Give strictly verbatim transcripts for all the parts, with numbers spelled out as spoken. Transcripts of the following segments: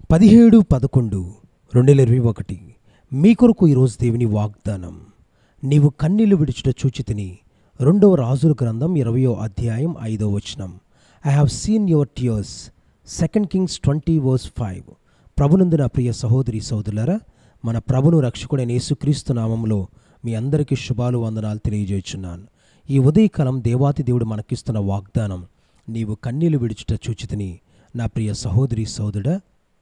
పదిహేడు పదకొండు రెండు వేల ఇరవై ఒకటి మీ కొరకు ఈరోజు దేవుని వాగ్దానం. నీవు కన్నీళ్లు విడిచుట చూచితిని. రెండవ రాజుల గ్రంథం ఇరవయో అధ్యాయం ఐదో వచనం. I have seen your tears. Second Kings twenty verse five. ప్రభునందు నా ప్రియ సహోదరి సహోదరులారా, మన ప్రభును రక్షకుడైన యేసుక్రీస్తు నామములో మీ అందరికీ శుభాలు వందనాలు తెలియజేయుచున్నాను. ఈ ఉదయకాలం దేవాతి దేవుడు మనకిస్తున్న వాగ్దానం, నీవు కన్నీళ్లు విడిచుట చూచితిని. నా ప్రియ సహోదరి సహోదరుడా,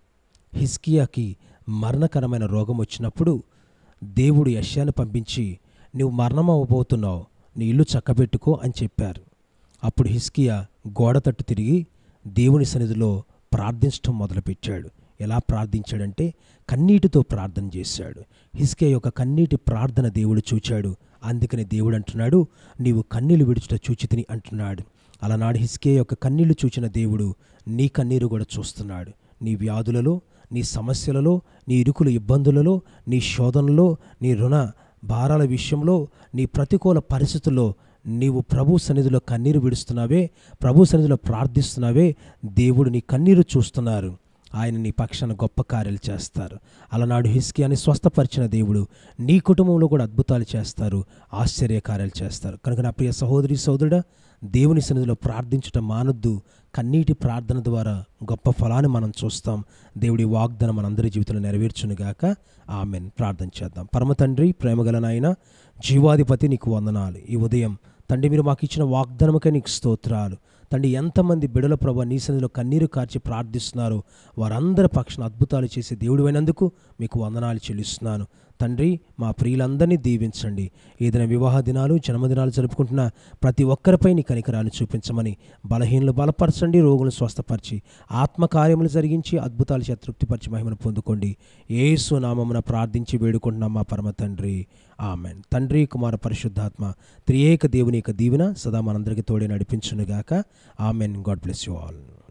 హిజ్కియాకి మరణకరమైన రోగం వచ్చినప్పుడు దేవుడు యెషయాను పంపించి, నువ్వు మరణం అవ్వబోతున్నావు, నీ ఇల్లు చక్కబెట్టుకో అని చెప్పారు. అప్పుడు హిజ్కియా గోడ తట్టు తిరిగి దేవుని సన్నిధిలో ప్రార్థించడం మొదలుపెట్టాడు. ఎలా ప్రార్థించాడంటే కన్నీటితో ప్రార్థన చేశాడు. హిజ్కియా యొక్క కన్నీటి ప్రార్థన దేవుడు చూచాడు. అందుకని దేవుడు అంటున్నాడు, నీవు కన్నీళ్లు విడుచుట చూచితిని అంటున్నాడు. అలనాడు హిజ్కియా యొక్క కన్నీళ్లు చూచిన దేవుడు నీ కన్నీరు కూడా చూస్తున్నాడు. నీ వ్యాధులలో, నీ సమస్యలలో, నీ ఇరుకుల ఇబ్బందులలో, నీ శోధనలో, నీ రుణ భారాల విషయంలో, నీ ప్రతికూల పరిస్థితుల్లో నీవు ప్రభు సన్నిధిలో కన్నీరు విడుస్తున్నావే, ప్రభు సన్నిధిలో ప్రార్థిస్తున్నావే, దేవుడు నీ కన్నీరు చూస్తున్నారు. ఆయన నీ పక్షాన గొప్ప కార్యాలు చేస్తారు. అలనాడు హిజ్కియాని స్వస్థపరిచిన దేవుడు నీ కుటుంబంలో కూడా అద్భుతాలు చేస్తారు, ఆశ్చర్య కార్యాలు చేస్తారు. కనుక నా ప్రియ సహోదరి సహోదరుడా, దేవుని సన్నిధిలో ప్రార్థించటం మానొద్దు. కన్నీటి ప్రార్థన ద్వారా గొప్ప ఫలాన్ని మనం చూస్తాం. దేవుడి వాగ్దానం మనందరి జీవితంలో నెరవేర్చునుగాక. ఆమెన్. ప్రార్థన చేద్దాం. పరమ తండ్రి, ప్రేమగల నాయన, జీవాధిపతి, నీకు వందనాలు. ఈ ఉదయం తండ్రి, మీరు మాకు ఇచ్చిన వాగ్దానముకే నీకు స్తోత్రాలు. తండ్రి, ఎంతమంది బిడల ప్రభు నీ సన్నిధిలో కన్నీరు కార్చి ప్రార్థిస్తున్నారు, వారందరి పక్షాన అద్భుతాలు చేసే దేవుడివైనందుకు మీకు వందనాలు చెల్లిస్తున్నాను. తండ్రి, మా ప్రియులందరినీ దీవించండి. ఏదైనా వివాహ దినాలు, జన్మదినాలు జరుపుకుంటున్న ప్రతి ఒక్కరిపై నీ కనికరాన్ని చూపించమని, బలహీనలు బలపరచండి, రోగులను స్వస్థపరిచి, ఆత్మకార్యములు జరిగించి, అద్భుతాలు చేత తృప్తిపరిచి మహిమను పొందుకోండి. యేసు నామమున ప్రార్థించి వేడుకుంటున్నాం మా పరమ తండ్రి. ఆమెన్. తండ్రి, కుమార, పరిశుద్ధాత్మ త్రియేక దేవుని యొక్క దీవెన సదా మనందరికీ తోడే నడిపించునుగాక. Amen. God bless you all.